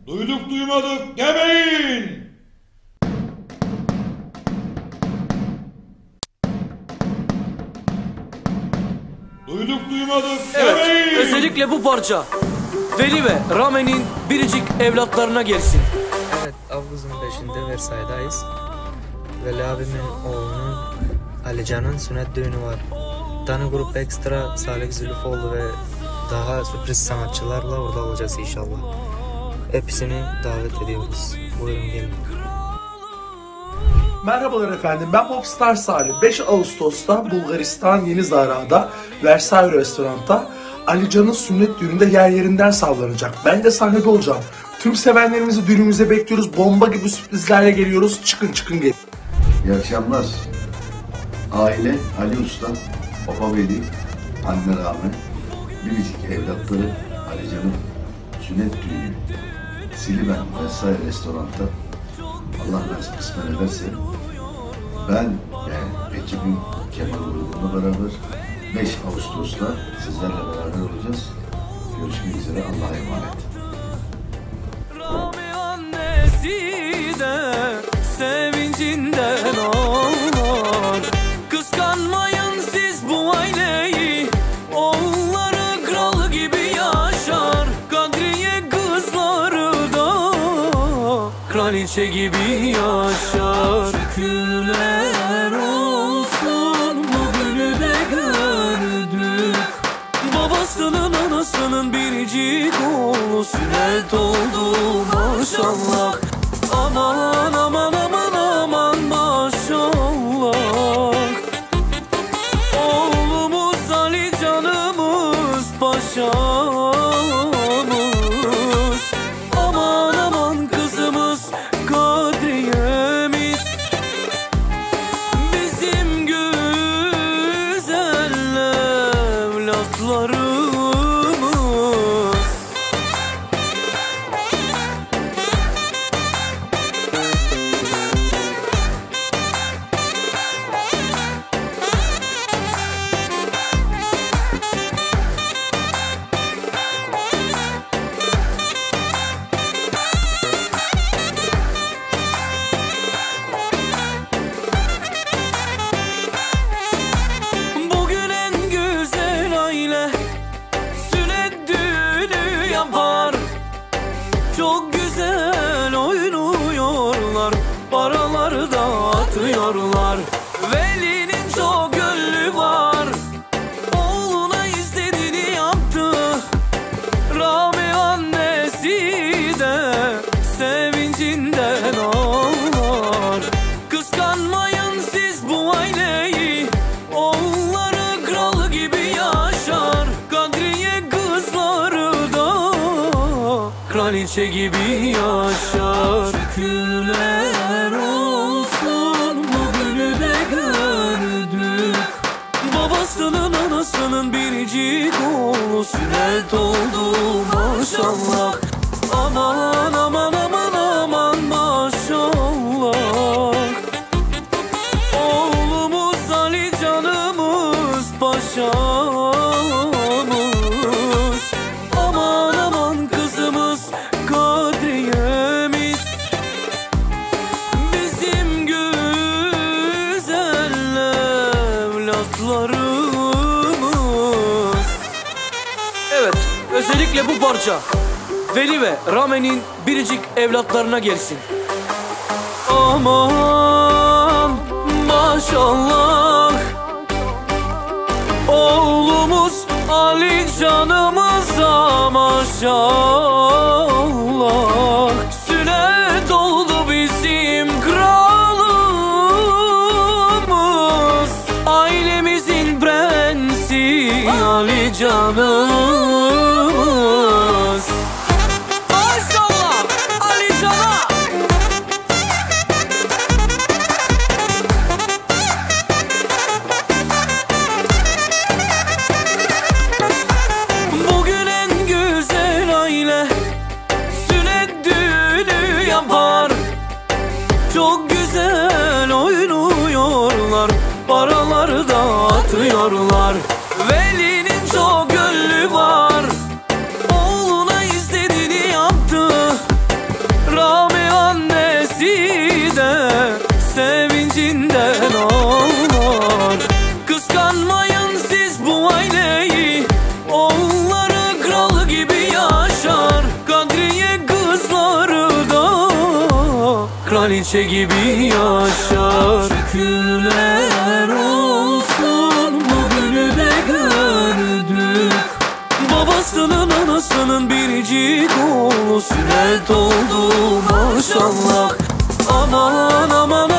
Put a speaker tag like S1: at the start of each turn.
S1: Duyduk duymadık demeyin. Duyduk duymadık demeyin.
S2: Evet, özellikle bu parça Veli ve Rami'nin biricik evlatlarına gelsin.
S3: Evet, Ağustos'un 5'inde Versay'dayız. Veli abimin oğlunun Alican'ın sünnet düğünü var. Tanı Grup Ekstra, Salih Zülüfoğlu ve daha sürpriz sanatçılarla orada olacağız inşallah. Hepsini davet ediyoruz. Buyurun gelin.
S4: Merhabalar efendim, ben Popstar Salih. 5 Ağustos'ta Bulgaristan Yeni Zara'da Versailles Restoran'ta Ali Can'ın sünnet düğününde yer yerinden sallanacak. Ben de sahnede olacağım. Tüm sevenlerimizi düğünümüze bekliyoruz. Bomba gibi sürprizlerle geliyoruz. Çıkın gelin.
S5: İyi akşamlar. Aile Ali Usta, Baba Veli, Anne Rami, biricik evlatları Ali Can'ın sünnet düğünü. Siliben Versailles Restoran'ta Allah nasip kısmet ederse ben ve ekibim Kemal grubumla beraber 5 Ağustos'ta sizlerle beraber olacağız. Görüşmek üzere. Allah'a emanet.
S2: Rami annesi de sevincinden ağlar. Kıskanmayın siz bu aileyi, oğulları kral gibi yaşar. Kadriye kızları da kraliçe gibi yaşar. Şükürler olsun bugünü de gördük. Babasının anasının biricik oğlu sünnet oldu maşallah. Aman aman aman aman maşallah. Oğlumuz Ali canımız paşamız. Aman aman kızımız Kadriye'miz. Bizim güzel evlatlarımız. Bugün en güzel aile sünnet düğünü yapar. Çok güzel oynuyorlar, paraları dağıtıyorlar. Veli'nin çok gönlü var, oğluna istediğini yaptı. Rami annesi de sevincinden ağlar. Kıskanmayın siz bu aileyi, oğulları kral gibi yaşar. Kadriye kızları da kraliçe gibi yaşar. Şükürler olsun bugünü de gördük. Babasının anasının biricik oğlu sünnet oldu maşallah. Aman aman aman aman maşallah. Oğlumuz Ali canımız paşamız. Aman aman kızımız Kadriye'miz. Bizim güzel evlatlarımız. Evet, özellikle bu parça Veli ve Rami'nin biricik evlatlarına gelsin. Aman maşallah. Oğlumuz Ali canımıza maşallah. Sünnet oldu bizim kralımız. Ailemizin prensi Ali canımız. Maşallah Ali cana. Bugün en güzel aile sünnet düğünü yapar. Çok güzel oynuyorlar, paraları dağıtıyorlar. Veli'nin çok gönlü var, oğluna istediğini yaptı. kraliçe gibi yaşar. Şükürler olsun bugünü de gördük. Babasının anasının biricik oğlu sünnet oldu maşallah. Aman aman